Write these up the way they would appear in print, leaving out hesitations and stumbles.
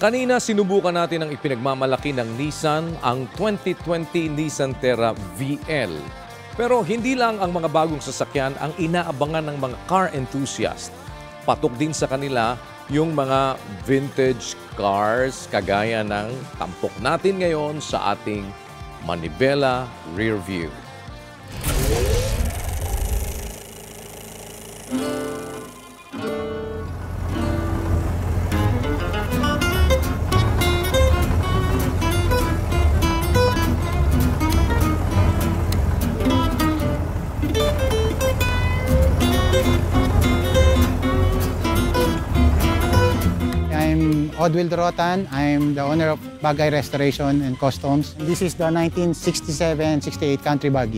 Kanina sinubukan natin ang ipinagmamalaki ng Nissan, ang 2020 Nissan Terra VL. Pero hindi lang ang mga bagong sasakyan ang inaabangan ng mga car enthusiast. Patok din sa kanila yung mga vintage cars kagaya ng tampok natin ngayon sa ating Manibela Rear View. Odwil Dorotan. I'm the owner of Bagay Restoration and Customs. This is the 1967-68 Country Buggy.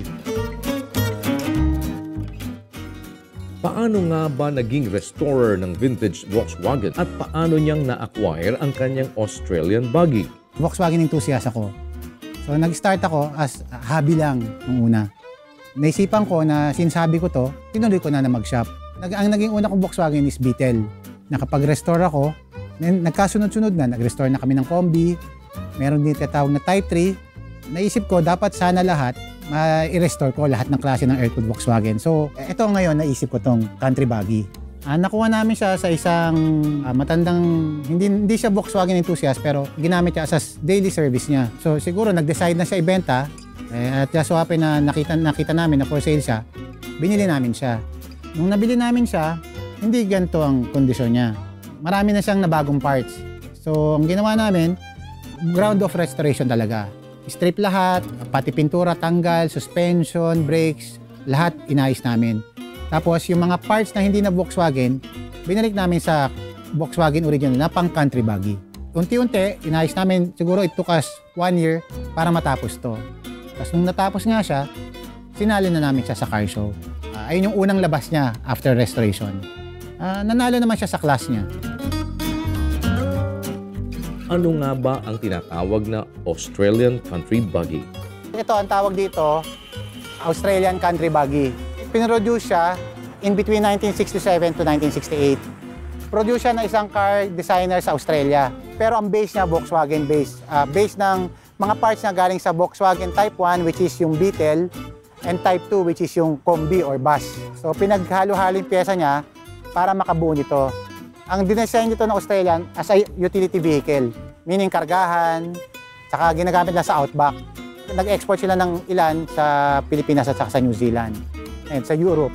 Paano nga ba naging restorer ng vintage Volkswagen at paano niyang na-acquire ang kanyang Australian buggy? Volkswagen enthusiast ako. So nag-start ako as hobby lang nung una. Naisipan ko na sinasabi ko to, tinuloy ko na mag-shop. Ang naging una kong Volkswagen is Beetle. Nakapag-restore ako. Nagkasunod-sunod na, nag-restore na kami ng Combi, meron din tinatawag na Type 3. Naisip ko, dapat sana lahat, i-restore ko lahat ng klase ng air-cooled Volkswagen. So, ito ngayon, naisip ko tong Country Buggy. Nakuha namin siya sa isang matandang, hindi siya Volkswagen enthusiast, pero ginamit siya as daily service niya. So, siguro nag-decide na siya ibenta, at so happy na nakita namin na for sale siya, binili namin siya. Nung nabili namin siya, hindi ganito ang kondisyon niya. Marami na siyang nabagong parts. So, ang ginawa namin, ground of restoration talaga. Strip lahat, pati pintura, tanggal, suspension, brakes, lahat inayos namin. Tapos, yung mga parts na hindi na Volkswagen, binalik namin sa Volkswagen original na pang country buggy. Unti-unti, inayos namin, siguro it took us 1 year para matapos to. Tapos, nung natapos nga siya, sinali na namin siya sa car show. Ayun yung unang labas niya after restoration. Nanalo naman siya sa class niya. Ano nga ba ang tinatawag na Australian Country Buggy? Ito, ang tawag dito, Australian Country Buggy. Pinroduce siya in between 1967 to 1968. Produce siya ng isang car designer sa Australia. Pero ang base niya, Volkswagen base. Base ng mga parts na galing sa Volkswagen Type 1, which is yung Beetle, and Type 2, which is yung Combi or Bus. So, pinaghalo-halo yung pyesa niya para makabuo nito. Ang dinesign nito ng Australian as a utility vehicle, meaning kargahan, saka ginagamit lang sa outback. Nag-export sila ng ilan sa Pilipinas at saka sa New Zealand and sa Europe.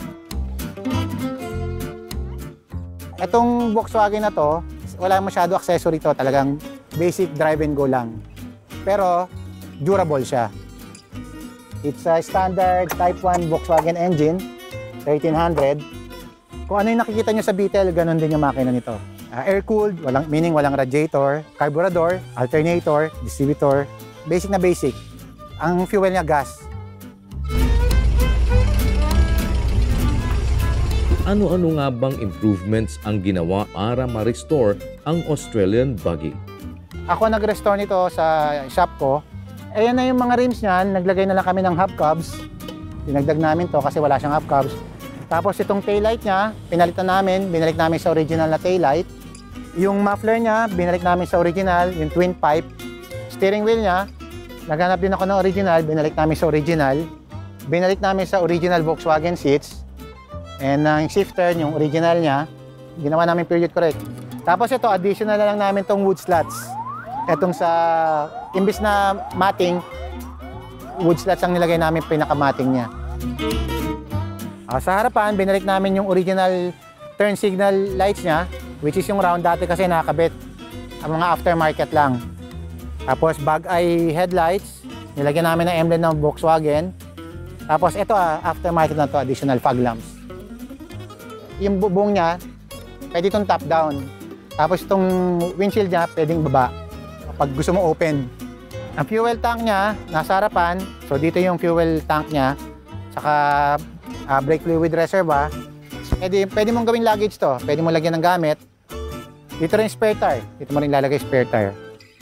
Itong Volkswagen na to, wala masyado accessory to, talagang basic drive and go lang. Pero durable siya. It's a standard Type 1 Volkswagen engine, 1300. Kung ano yung nakikita nyo sa Beetle, ganun din yung makina nito. Air-cooled, meaning walang radiator, carburetor, alternator, distributor. Basic na basic. Ang fuel niya, gas. Ano-ano nga bang improvements ang ginawa para ma-restore ang Australian buggy? Ako nag-restore nito sa shop ko. Ayan na yung mga rims niyan. Naglagay na lang kami ng hubcaps. Dinagdag namin to kasi wala siyang hubcaps. Tapos itong taillight niya, pinalitan namin, binalik namin sa original na taillight. Yung muffler niya, binalik namin sa original, yung twin pipe. Steering wheel niya, naghanap din ako ng original, binalik namin sa original. Binalik namin sa original Volkswagen seats. And yung shifter, yung original niya, ginawa namin period correct. Tapos ito, additional na lang namin tong wood slats. Itong sa, imbis na matting, wood slats ang nilagay namin pinaka-matting niya. Sa harapan, binalik namin yung original turn signal lights niya, which is yung round dati kasi nakakabit. Ang mga aftermarket lang. Tapos bag-eye headlights, nilagyan namin ng emblem ng Volkswagen. Tapos ito aftermarket na to, additional fog lamps. Yung bubong niya, pwede itong top down. Tapos itong windshield niya, pwedeng baba. Pag gusto mo open. Ang fuel tank niya, nasa harapan. So dito yung fuel tank niya. Saka brake fluid reservoir. Pwede mong gawing luggage to. Pwede mo lagyan ng gamit. Dito rin spare tire. Dito mo rin lalagay spare tire.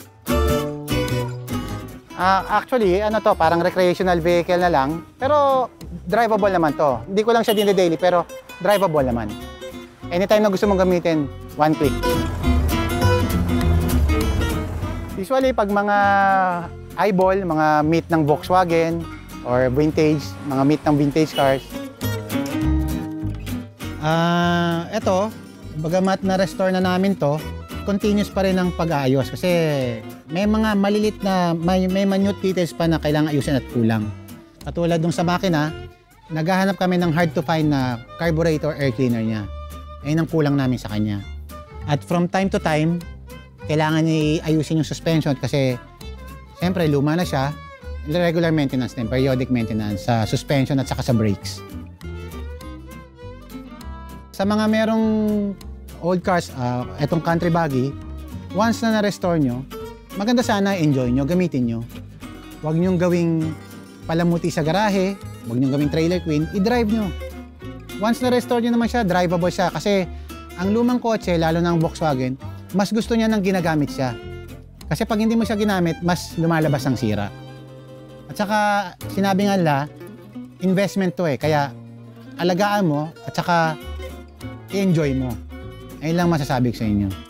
Actually, ano to, parang recreational vehicle na lang. Pero drivable naman to. Hindi ko lang siya din-daily, pero drivable naman. Anytime na gusto mong gamitin, one click. Usually, pag mga eyeball, mga meet ng Volkswagen or vintage, mga meet ng vintage cars. Ito, bagamat na-restore na namin to, continuous pa rin ang pag-aayos kasi may mga malilit na, may minute details pa na kailangan ayusin at kulang. Katulad nung sa makina, naghahanap kami ng hard to find na carburetor air cleaner niya. Ayun ang kulang namin sa kanya. At from time to time, kailangan i-ayusin yung suspension kasi siyempre luma na siya. Regular maintenance din, periodic maintenance sa suspension at saka sa brakes. Sa mga merong old cars, etong country buggy, once na na-restore nyo, maganda sana enjoy nyo, gamitin nyo. Huwag nyong gawing palamuti sa garahe, huwag nyong gawing trailer queen, i-drive nyo. Once na-restore nyo naman siya, drivable siya. Kasi ang lumang kotse, lalo na ang Volkswagen, mas gusto niya nang ginagamit siya. Kasi pag hindi mo siya ginamit, mas lumalabas ang sira. At saka, sinabi nga nila, investment to kaya alagaan mo at saka i-enjoy mo. Ayun lang masasabi ko sa inyo.